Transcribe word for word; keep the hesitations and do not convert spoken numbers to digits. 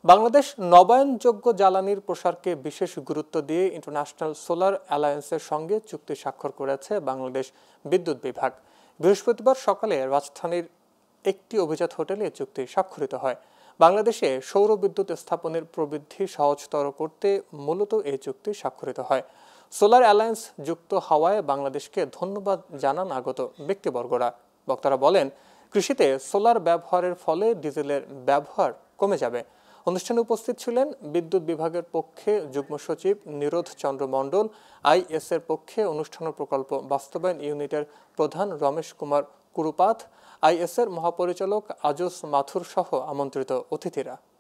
বাংলাদেশ নবায়নযোগ্য জ্বালানির প্রসারকে বিশেষ গুরুত্ব দিয়ে ইন্টারন্যাশনাল সোলার অ্যালায়েন্সের সঙ্গে চুক্তি স্বাক্ষর করেছে বাংলাদেশ বিদ্যুৎ বিভাগ। বৃহস্পতিবার সকালে রাজধানীর একটি অভিজাত হোটেলে চুক্তি স্বাক্ষরিত হয়। বাংলাদেশে সৌর বিদ্যুৎ স্থাপনের প্রবৃদ্ধি সহজতর করতে মূলত এই চুক্তি স্বাক্ষরিত হয়। সোলার অ্যালায়েন্স যুক্ত হওয়ায় বাংলাদেশকে ধন্যবাদ জানান আগত ব্যক্তিবর্গরা। বক্তারা বলেন, কৃষিতে সোলার ব্যবহারের ফলে ডিজেলের ব্যবহার কমে যাবে। অনুষ্ঠানে উপস্থিত ছিলেন বিদ্যুৎ বিভাগের পক্ষে যুগ্ম সচিব নিরোধ চন্দ্র মণ্ডল, আইএস এর পক্ষে অনুষ্ঠান প্রকল্প বাস্তবায়ন ইউনিটের প্রধান রমেশ কুমার কুরুপাথ, আইএস এর মহাপরিচালক আজস মাথুর সহ আমন্ত্রিত অতিথিরা।